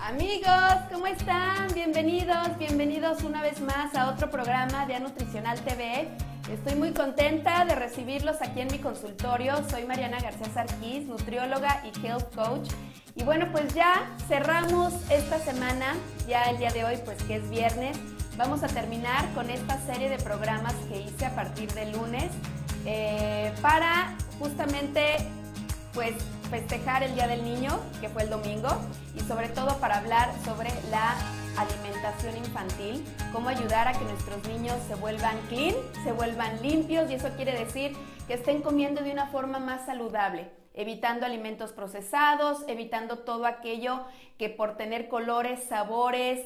Amigos, ¿cómo están? Bienvenidos una vez más a otro programa de Nutricional TV. Estoy muy contenta de recibirlos aquí en mi consultorio. Soy Mariana García Sarquís, nutrióloga y health coach. Y bueno, pues ya cerramos esta semana, ya el día de hoy, pues que es viernes. Vamos a terminar con esta serie de programas que hice a partir del lunes para justamente pues festejar el Día del Niño, que fue el domingo, y sobre todo para hablar sobre la alimentación infantil, cómo ayudar a que nuestros niños se vuelvan clean, se vuelvan limpios, y eso quiere decir que estén comiendo de una forma más saludable, evitando alimentos procesados, evitando todo aquello que por tener colores, sabores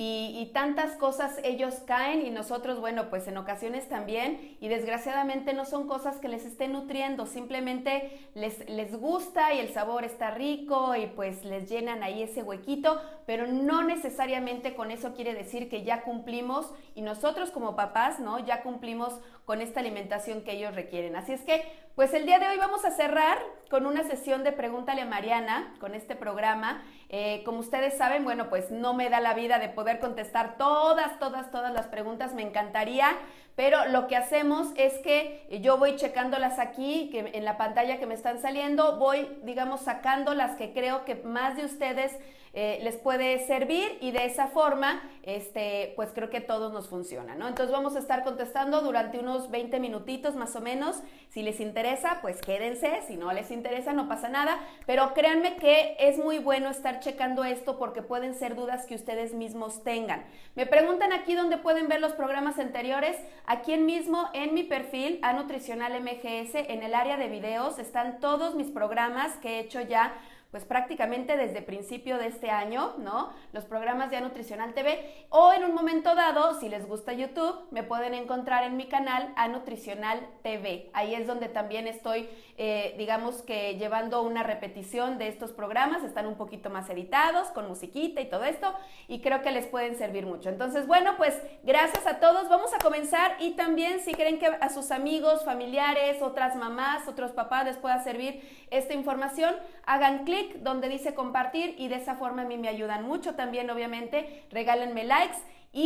y tantas cosas ellos caen, y nosotros, bueno, pues en ocasiones también, y desgraciadamente no son cosas que les estén nutriendo, simplemente les gusta y el sabor está rico y pues les llenan ahí ese huequito, pero no necesariamente con eso quiere decir que ya cumplimos, y nosotros como papás, ¿no? Ya cumplimos con esta alimentación que ellos requieren. Así es que, pues el día de hoy vamos a cerrar con una sesión de Pregúntale a Mariana, con este programa. Como ustedes saben, bueno, pues no me da la vida de poder contestar todas las preguntas, me encantaría, pero lo que hacemos es que yo voy checándolas aquí, que en la pantalla que me están saliendo, voy, digamos, sacando las que creo que más de ustedes les puede servir, y de esa forma, pues creo que todos nos funciona, ¿no? Entonces vamos a estar contestando durante unos 20 minutitos más o menos. Si les interesa, pues quédense. Si no les interesa, no pasa nada. Pero créanme que es muy bueno estar checando esto porque pueden ser dudas que ustedes mismos tengan. Me preguntan aquí dónde pueden ver los programas anteriores. Aquí mismo en mi perfil, A Nutricional MGS, en el área de videos, están todos mis programas que he hecho ya pues prácticamente desde principio de este año, ¿no? Los programas de A Nutricional TV, o en un momento dado, si les gusta YouTube, me pueden encontrar en mi canal A Nutricional TV. Ahí es donde también estoy, digamos que llevando una repetición de estos programas, están un poquito más editados, con musiquita y todo esto, y creo que les pueden servir mucho. Entonces, bueno, pues gracias a todos, vamos a comenzar, y también si creen que a sus amigos, familiares, otras mamás, otros papás les pueda servir esta información, hagan clic donde dice compartir, y de esa forma a mí me ayudan mucho también. Obviamente regálenme likes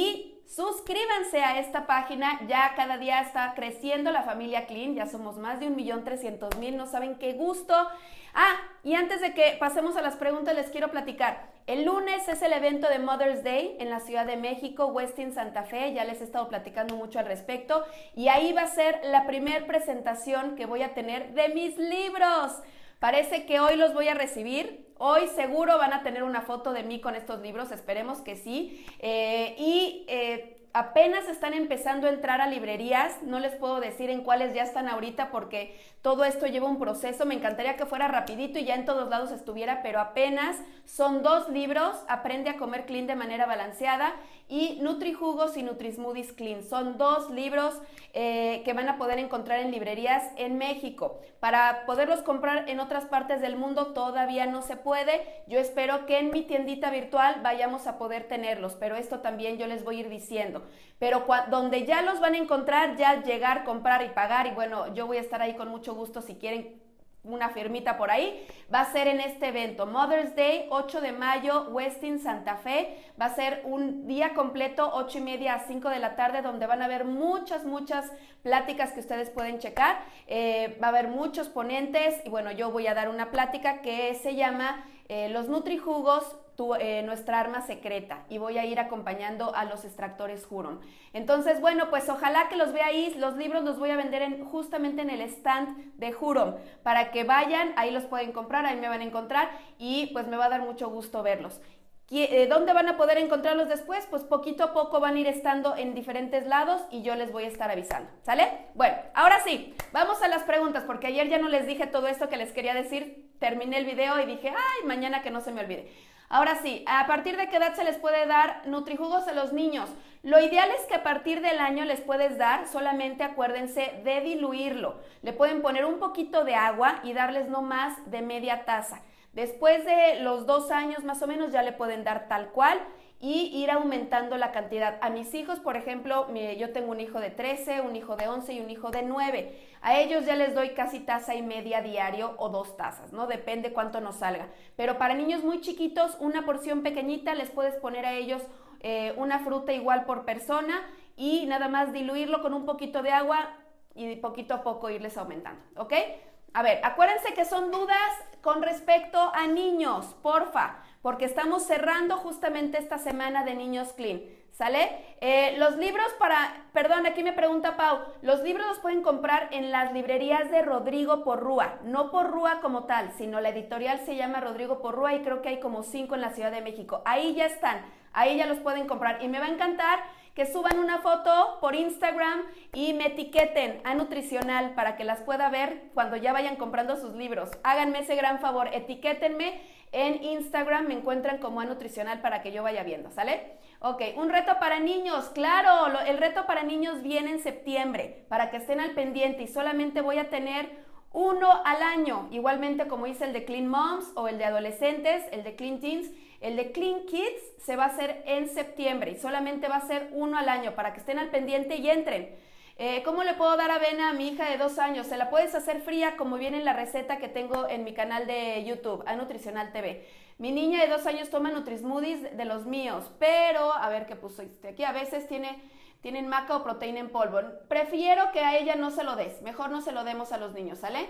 y suscríbanse a esta página. Ya cada día está creciendo la familia Clean, ya somos más de 1.300.000, no saben qué gusto. Y antes de que pasemos a las preguntas, les quiero platicar. El lunes es el evento de Mother's Day en la Ciudad de México, Westin Santa Fe, ya les he estado platicando mucho al respecto, y ahí va a ser la primer presentación que voy a tener de mis libros. Parece que hoy los voy a recibir, hoy seguro van a tener una foto de mí con estos libros, esperemos que sí, apenas están empezando a entrar a librerías, no les puedo decir en cuáles ya están ahorita porque todo esto lleva un proceso. Me encantaría que fuera rapidito y ya en todos lados estuviera, pero apenas son 2 libros, Aprende a comer clean de manera balanceada y Nutrijugos y Nutrismoothies Clean. Son 2 libros que van a poder encontrar en librerías en México. Para poderlos comprar en otras partes del mundo todavía no se puede. Yo espero que en mi tiendita virtual vayamos a poder tenerlos, pero esto también yo les voy a ir diciendo. Pero donde ya los van a encontrar, ya llegar, comprar y pagar, y bueno, yo voy a estar ahí con mucho gusto si quieren una firmita por ahí, va a ser en este evento, Mother's Day, 8 de mayo, Westin Santa Fe. Va a ser un día completo, 8:30 a 5 de la tarde, donde van a haber muchas pláticas que ustedes pueden checar. Va a haber muchos ponentes, y bueno, yo voy a dar una plática que se llama Los Nutrijugos, nuestra arma secreta, y voy a ir acompañando a los extractores Huron. Entonces, bueno, pues ojalá que los vea ahí. Los libros los voy a vender justamente en el stand de Huron, para que vayan, ahí los pueden comprar, ahí me van a encontrar, y pues me va a dar mucho gusto verlos. ¿Dónde van a poder encontrarlos después? Pues poquito a poco van a ir estando en diferentes lados y yo les voy a estar avisando, ¿sale? Bueno, ahora sí, vamos a las preguntas, porque ayer ya no les dije todo esto que les quería decir. Terminé el video y dije, ay, mañana que no se me olvide. Ahora sí, ¿a partir de qué edad se les puede dar Nutrijugos a los niños? Lo ideal es que a partir del año les puedes dar, solamente acuérdense de diluirlo. Le pueden poner un poquito de agua y darles no más de media taza. Después de los 2 años más o menos ya le pueden dar tal cual, y ir aumentando la cantidad. A mis hijos, por ejemplo, yo tengo un hijo de 13, un hijo de 11 y un hijo de 9. A ellos ya les doy casi taza y media diario o 2 tazas, ¿no? Depende cuánto nos salga. Pero para niños muy chiquitos, una porción pequeñita, les puedes poner a ellos una fruta igual por persona y nada más diluirlo con un poquito de agua y poquito a poco irles aumentando, ¿ok? A ver, acuérdense que son dudas con respecto a niños, porfa, porque estamos cerrando justamente esta semana de Niños Clean, ¿sale? Los libros perdón, aquí me pregunta Pau, los libros los pueden comprar en las librerías de Rodrigo Porrúa, no Porrúa como tal, sino la editorial se llama Rodrigo Porrúa y creo que hay como 5 en la Ciudad de México. Ahí ya están, ahí ya los pueden comprar y me va a encantar que suban una foto por Instagram y me etiqueten a Nutricional para que las pueda ver cuando ya vayan comprando sus libros. Háganme ese gran favor, etiquétenme en Instagram, me encuentran como a Nutricional para que yo vaya viendo, ¿sale? Ok, un reto para niños, claro, el reto para niños viene en septiembre, para que estén al pendiente y solamente voy a tener uno al año, igualmente como hice el de Clean Moms o el de adolescentes, el de Clean Teens. El de Clean Kids se va a hacer en septiembre y solamente va a ser uno al año para que estén al pendiente y entren. ¿Cómo le puedo dar avena a mi hija de 2 años? Se la puedes hacer fría como viene en la receta que tengo en mi canal de YouTube, a Nutricional TV. Mi niña de 2 años toma Nutrismoothies de los míos, pero, a ver qué puso aquí, a veces tienen maca o proteína en polvo. Prefiero que a ella no se lo des, mejor no se lo demos a los niños, ¿sale?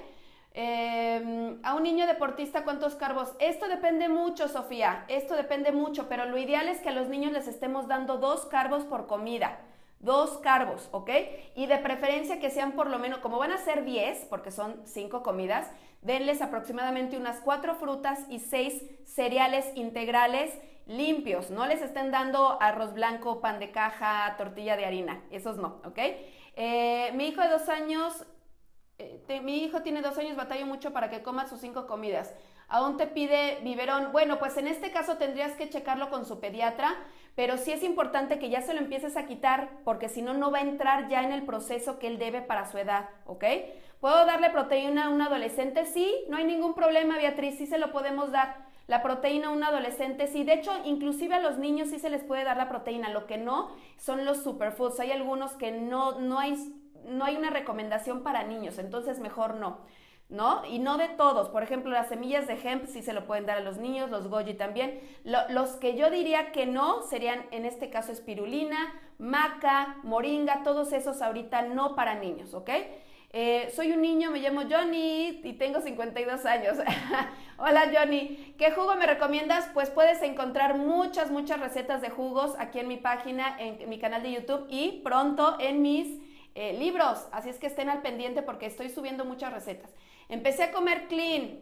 A un niño deportista, ¿cuántos carbos? Esto depende mucho, Sofía, esto depende mucho, pero lo ideal es que a los niños les estemos dando 2 carbos por comida, 2 carbos, ¿ok? Y de preferencia que sean por lo menos, como van a ser 10, porque son 5 comidas, denles aproximadamente unas 4 frutas y 6 cereales integrales limpios, no les estén dando arroz blanco, pan de caja, tortilla de harina, esos no, ¿ok? Mi hijo de 2 años... mi hijo tiene 2 años, batallo mucho para que coma sus 5 comidas. Aún te pide biberón. Bueno, pues en este caso tendrías que checarlo con su pediatra, pero sí es importante que ya se lo empieces a quitar, porque si no, no va a entrar ya en el proceso que él debe para su edad, ¿ok? ¿Puedo darle proteína a un adolescente? Sí, no hay ningún problema, Beatriz, sí se lo podemos dar. La proteína a un adolescente, sí, de hecho, inclusive a los niños sí se les puede dar la proteína, lo que no son los superfoods. Hay algunos que no hay una recomendación para niños, entonces mejor no, ¿no? Y no de todos, por ejemplo, las semillas de hemp sí se lo pueden dar a los niños, los goji también. Los que yo diría que no serían, en este caso, espirulina, maca, moringa, todos esos ahorita no para niños, ¿ok? Soy un niño, me llamo Johnny y tengo 52 años. Hola Johnny, ¿qué jugo me recomiendas? Pues puedes encontrar muchas recetas de jugos aquí en mi página, en mi canal de YouTube y pronto en mis libros, así es que estén al pendiente porque estoy subiendo muchas recetas. Empecé a comer clean,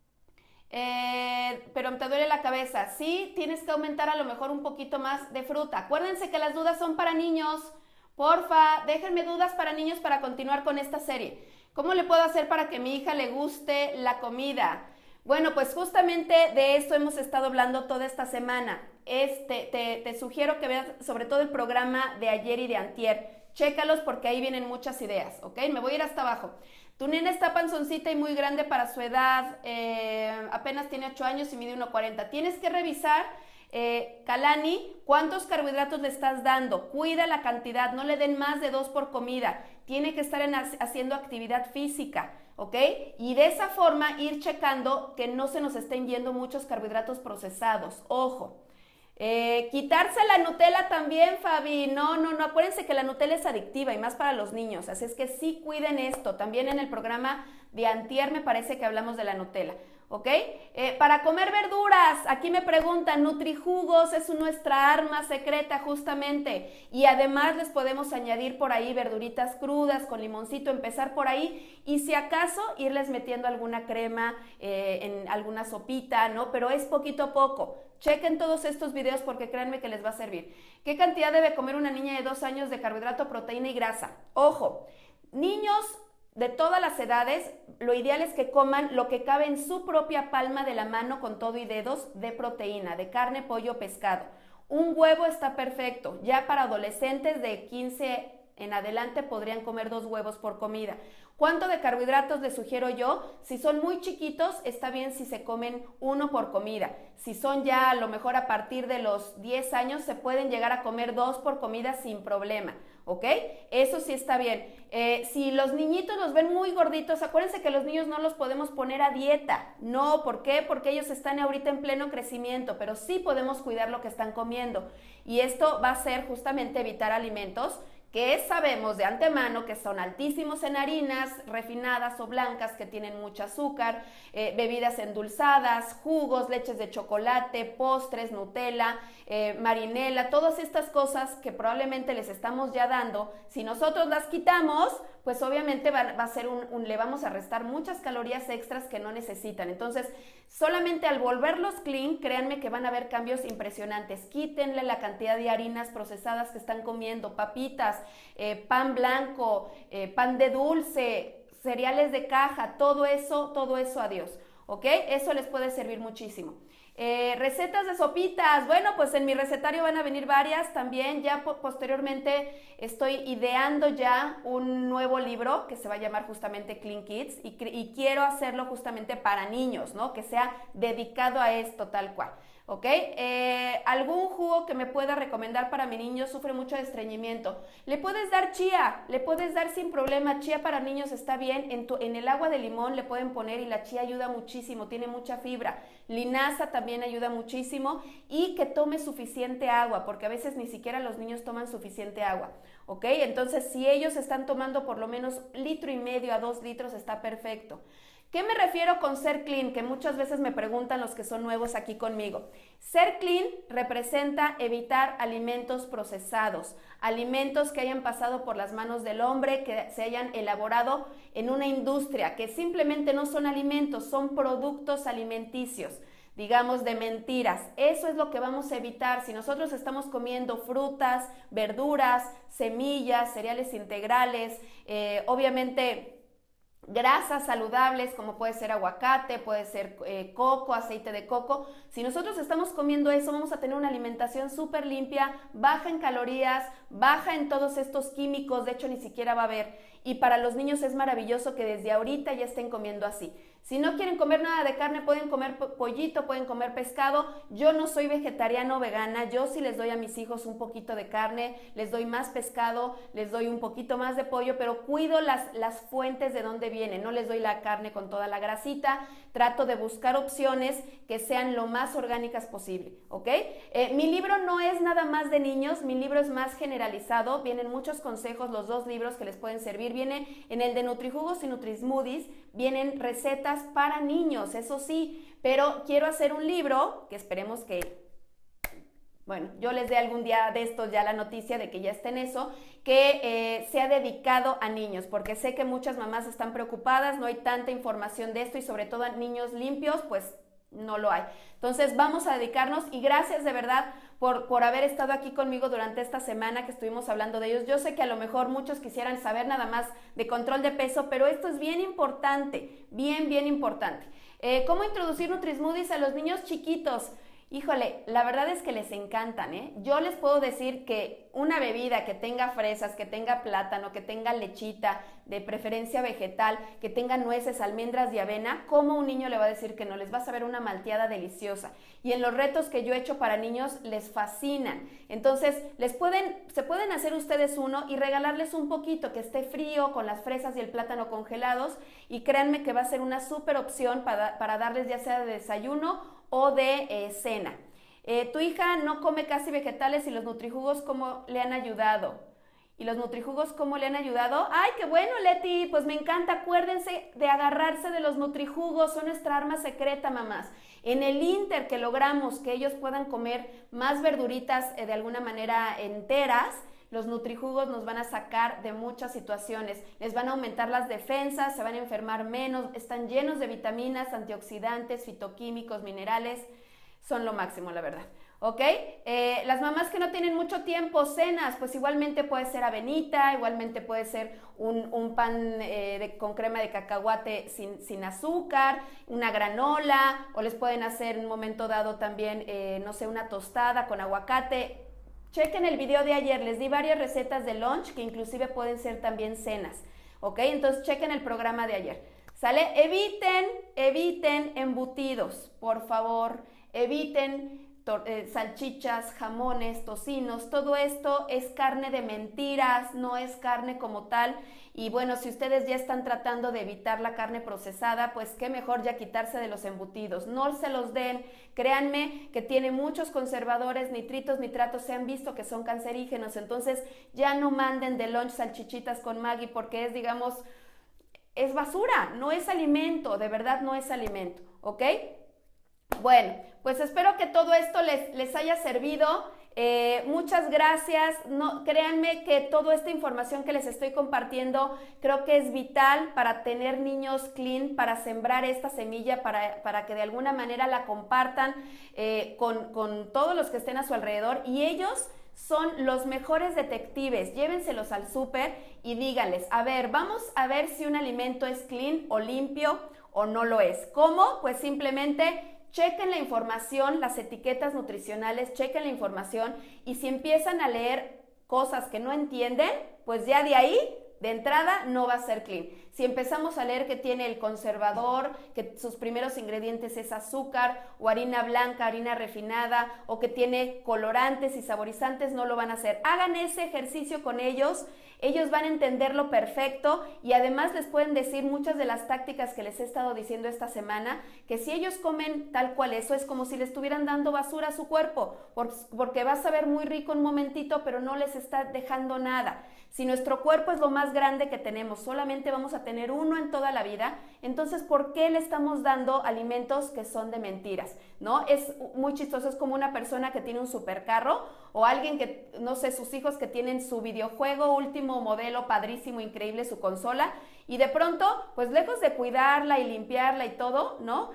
pero te duele la cabeza. Sí, tienes que aumentar a lo mejor un poquito más de fruta. Acuérdense que las dudas son para niños. Porfa, déjenme dudas para niños para continuar con esta serie. ¿Cómo le puedo hacer para que a mi hija le guste la comida? Bueno, pues justamente de esto hemos estado hablando toda esta semana. Te sugiero que veas sobre todo el programa de ayer y de antier. Chécalos porque ahí vienen muchas ideas, ¿ok? Me voy a ir hasta abajo. Tu nena está panzoncita y muy grande para su edad, apenas tiene 8 años y mide 1,40. Tienes que revisar, Kalani, cuántos carbohidratos le estás dando. Cuida la cantidad, no le den más de 2 por comida. Tiene que estar haciendo actividad física, ¿ok? Y de esa forma ir checando que no se nos estén yendo muchos carbohidratos procesados. Ojo. Quitarse la Nutella también, Fabi. No, acuérdense que la Nutella es adictiva y más para los niños, así es que sí cuiden esto. También en el programa de antier me parece que hablamos de la Nutella, ¿ok? Para comer verduras, aquí me preguntan, NutriJugos es nuestra arma secreta justamente, y además les podemos añadir por ahí verduritas crudas con limoncito, empezar por ahí, y si acaso irles metiendo alguna crema en alguna sopita, ¿no? Pero es poquito a poco. Chequen todos estos videos porque créanme que les va a servir. ¿Qué cantidad debe comer una niña de 2 años de carbohidrato, proteína y grasa? Ojo, niños de todas las edades, lo ideal es que coman lo que cabe en su propia palma de la mano con todo y dedos de proteína, de carne, pollo, pescado. Un huevo está perfecto. Ya para adolescentes de 15 en adelante podrían comer 2 huevos por comida. ¿Cuánto de carbohidratos les sugiero yo? Si son muy chiquitos, está bien si se comen 1 por comida. Si son ya a lo mejor a partir de los 10 años, se pueden llegar a comer 2 por comida sin problema, ¿ok? Eso sí está bien. Si los niñitos los ven muy gorditos, acuérdense que los niños no los podemos poner a dieta. No, ¿por qué? Porque ellos están ahorita en pleno crecimiento, pero sí podemos cuidar lo que están comiendo. Y esto va a ser justamente evitar alimentos que sabemos de antemano que son altísimos en harinas refinadas o blancas, que tienen mucho azúcar, bebidas endulzadas, jugos, leches de chocolate, postres, Nutella, marinela, todas estas cosas que probablemente les estamos ya dando. Si nosotros las quitamos, pues obviamente va a ser le vamos a restar muchas calorías extras que no necesitan. Entonces, solamente al volverlos clean, créanme que van a haber cambios impresionantes. Quítenle la cantidad de harinas procesadas que están comiendo, papitas, pan blanco, pan de dulce, cereales de caja, todo eso adiós, ¿ok? Eso les puede servir muchísimo. Recetas de sopitas, bueno, pues en mi recetario van a venir varias también. Ya posteriormente estoy ideando ya un nuevo libro que se va a llamar justamente Clean Kids y quiero hacerlo justamente para niños, ¿no? Que sea dedicado a esto tal cual. ¿Ok? ¿Algún jugo que me pueda recomendar para mi niño? Sufre mucho de estreñimiento. Le puedes dar chía, le puedes dar sin problema. Chía para niños está bien. En el agua de limón le pueden poner y la chía ayuda muchísimo, tiene mucha fibra. Linaza también ayuda muchísimo y que tome suficiente agua, porque a veces ni siquiera los niños toman suficiente agua. ¿Ok? Entonces, si ellos están tomando por lo menos 1,5 litros a 2 litros, está perfecto. ¿Qué me refiero con ser clean? Que muchas veces me preguntan los que son nuevos aquí conmigo. Ser clean representa evitar alimentos procesados, alimentos que hayan pasado por las manos del hombre, que se hayan elaborado en una industria, que simplemente no son alimentos, son productos alimenticios, digamos, de mentiras. Eso es lo que vamos a evitar. Si nosotros estamos comiendo frutas, verduras, semillas, cereales integrales, obviamente grasas saludables como puede ser aguacate, puede ser coco, aceite de coco. Si nosotros estamos comiendo eso, vamos a tener una alimentación súper limpia, baja en calorías, baja en todos estos químicos, de hecho ni siquiera va a haber. Y para los niños es maravilloso que desde ahorita ya estén comiendo así. Si no quieren comer nada de carne, pueden comer pollito, pueden comer pescado. Yo no soy vegetariana o vegana, yo sí les doy a mis hijos un poquito de carne, les doy más pescado, les doy un poquito más de pollo, pero cuido las fuentes de dónde vienen, no les doy la carne con toda la grasita, trato de buscar opciones que sean lo más orgánicas posible, ¿ok? Mi libro no es nada más de niños, mi libro es más generalizado, vienen muchos consejos, los 2 libros que les pueden servir, viene en el de NutriJugos y NutriSmoothies, vienen recetas para niños, eso sí, pero quiero hacer un libro que esperemos que, bueno, yo les dé algún día de estos ya la noticia de que ya está en eso, que sea dedicado a niños, porque sé que muchas mamás están preocupadas, no hay tanta información de esto y sobre todo a niños limpios, pues no lo hay. Entonces vamos a dedicarnos y gracias de verdad por haber estado aquí conmigo durante esta semana que estuvimos hablando de ellos. Yo sé que a lo mejor muchos quisieran saber nada más de control de peso, pero esto es bien importante, bien importante. ¿Cómo introducir NutriSmoothies a los niños chiquitos? Híjole, la verdad es que les encantan, ¿eh? Yo les puedo decir que una bebida que tenga fresas, que tenga plátano, que tenga lechita, de preferencia vegetal, que tenga nueces, almendras y avena, ¿cómo un niño le va a decir que no? Les va a saber una malteada deliciosa. Y en los retos que yo he hecho para niños les fascinan. Entonces, se pueden hacer ustedes uno y regalarles un poquito que esté frío con las fresas y el plátano congelados y créanme que va a ser una súper opción para darles ya sea de desayuno o de cena. Tu hija no come casi vegetales y los NutriJugos, ¿cómo le han ayudado? ¿Y los NutriJugos cómo le han ayudado? ¡Ay, qué bueno, Leti! Pues me encanta. Acuérdense de agarrarse de los NutriJugos. Son nuestra arma secreta, mamás. En el inter que logramos que ellos puedan comer más verduritas de alguna manera enteras, los NutriJugos nos van a sacar de muchas situaciones. Les van a aumentar las defensas, se van a enfermar menos, están llenos de vitaminas, antioxidantes, fitoquímicos, minerales. Son lo máximo, la verdad. ¿Ok? Las mamás que no tienen mucho tiempo, cenas, pues igualmente puede ser avenita, igualmente puede ser un pan con crema de cacahuate sin azúcar, una granola, o les pueden hacer en un momento dado también, no sé, una tostada con aguacate. Chequen el video de ayer, les di varias recetas de lunch que inclusive pueden ser también cenas, ¿ok? Entonces chequen el programa de ayer, ¿sale? Eviten embutidos, por favor, eviten salchichas, jamones, tocinos, todo esto es carne de mentiras, no es carne como tal. Y bueno, si ustedes ya están tratando de evitar la carne procesada, pues qué mejor ya quitarse de los embutidos, no se los den, créanme que tiene muchos conservadores, nitritos, nitratos, se han visto que son cancerígenos, entonces ya no manden de lunch salchichitas con Maggi porque es, digamos, es basura, no es alimento, de verdad no es alimento, ¿ok? Bueno, pues espero que todo esto les haya servido. Muchas gracias. No, créanme que toda esta información que les estoy compartiendo creo que es vital para tener niños clean, para sembrar esta semilla, para que de alguna manera la compartan con todos los que estén a su alrededor, y ellos son los mejores detectives. Llévenselos al súper y díganles, a ver, vamos a ver si un alimento es clean o limpio o no lo es. ¿Cómo? Pues simplemente chequen la información, las etiquetas nutricionales, chequen la información, y si empiezan a leer cosas que no entienden, pues ya de ahí, de entrada, no va a ser clean. Si empezamos a leer que tiene el conservador, que sus primeros ingredientes es azúcar o harina blanca, harina refinada, o que tiene colorantes y saborizantes, no lo van a hacer. Hagan ese ejercicio con ellos. Ellos van a entenderlo perfecto, y además les pueden decir muchas de las tácticas que les he estado diciendo esta semana, que si ellos comen tal cual eso, es como si le estuvieran dando basura a su cuerpo, porque va a saber muy rico un momentito, pero no les está dejando nada. Si nuestro cuerpo es lo más grande que tenemos, solamente vamos a tener uno en toda la vida, entonces ¿por qué le estamos dando alimentos que son de mentiras? ¿No? Es muy chistoso, es como una persona que tiene un supercarro, o alguien que, no sé, sus hijos que tienen su videojuego último modelo, padrísimo, increíble, su consola, y de pronto, pues lejos de cuidarla y limpiarla y todo, ¿no?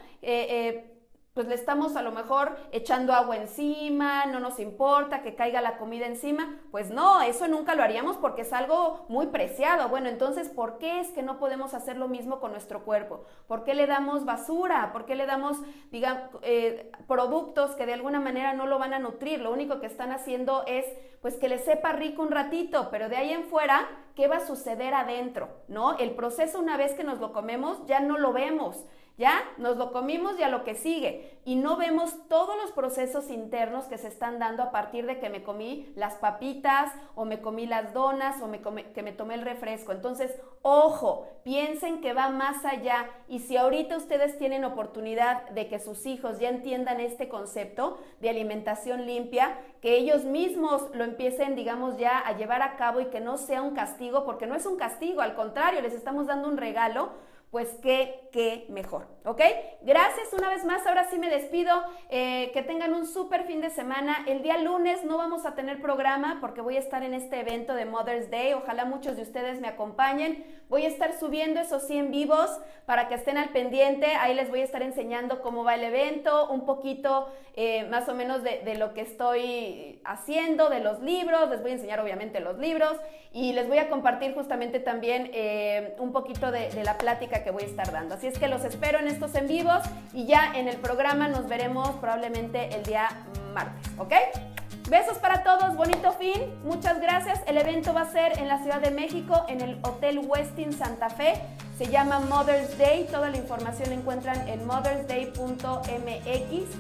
Pues le estamos a lo mejor echando agua encima, no nos importa que caiga la comida encima. Pues no, eso nunca lo haríamos porque es algo muy preciado. Bueno, entonces, ¿por qué es que no podemos hacer lo mismo con nuestro cuerpo? ¿Por qué le damos basura? ¿Por qué le damos, digamos, productos que de alguna manera no lo van a nutrir? Lo único que están haciendo es, pues, que le sepa rico un ratito, pero de ahí en fuera, ¿qué va a suceder adentro? ¿No? El proceso, una vez que nos lo comemos, ya no lo vemos. Ya nos lo comimos y a lo que sigue, y no vemos todos los procesos internos que se están dando a partir de que me comí las papitas, o me comí las donas, o que me tomé el refresco. Entonces, ojo, piensen que va más allá, y si ahorita ustedes tienen oportunidad de que sus hijos ya entiendan este concepto de alimentación limpia, que ellos mismos lo empiecen, digamos, ya a llevar a cabo, y que no sea un castigo, porque no es un castigo, al contrario, les estamos dando un regalo, pues qué mejor, ¿ok? Gracias una vez más, ahora sí me despido, que tengan un súper fin de semana. El día lunes no vamos a tener programa porque voy a estar en este evento de Mother's Day, ojalá muchos de ustedes me acompañen. Voy a estar subiendo, eso sí, en vivos, para que estén al pendiente. Ahí les voy a estar enseñando cómo va el evento, un poquito más o menos de lo que estoy haciendo, de los libros. Les voy a enseñar obviamente los libros, y les voy a compartir justamente también un poquito de la plática que voy a estar dando. Así es que los espero en estos en vivos, y ya en el programa nos veremos probablemente el día martes, ¿ok? Besos para todos, bonito fin, muchas gracias. El evento va a ser en la Ciudad de México, en el Hotel Westin Santa Fe. Se llama Mother's Day, toda la información la encuentran en mothersday.mx.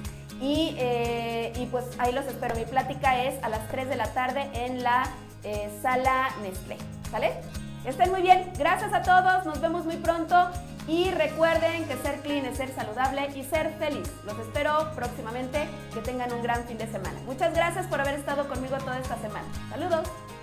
Y pues ahí los espero. Mi plática es a las 3 de la tarde en la sala Nestlé, ¿sale? Estén muy bien, gracias a todos, nos vemos muy pronto, y recuerden que ser clean es ser saludable y ser feliz. Los espero próximamente, que tengan un gran fin de semana. Muchas gracias por haber estado conmigo toda esta semana. Saludos.